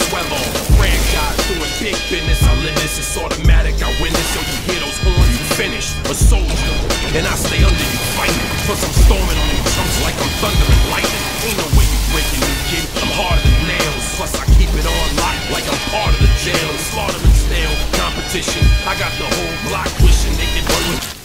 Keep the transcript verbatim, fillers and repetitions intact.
well off. Franchise doing big business. I live this, it's automatic. I win this, so you hear those horns, you finished. A soldier, and I stay under you fighting. Plus I'm storming on you chumps like I'm thunder and lightning. Ain't no way you breaking me, kid. I'm harder than nails. Plus I keep it on lock like I'm part of the jail. Slaughtering stale competition. I got the whole block wishing they could run with